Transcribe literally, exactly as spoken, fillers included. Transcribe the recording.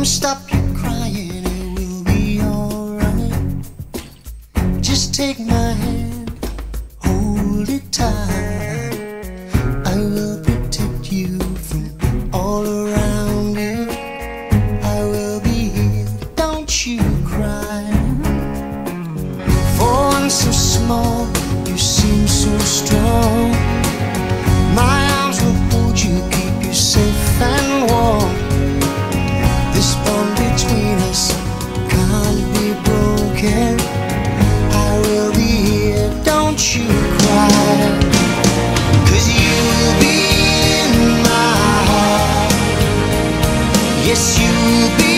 Come stop your crying, it will be alright. Just take my hand, hold it tight. I will protect you from all around you. I will be here, don't you cry. For one so small, you seem so strong. My arms will hold you, keep you safe and warm. This bond between us can't be broken. I will be here, don't you cry. 'Cause you will be in my heart. Yes, you will be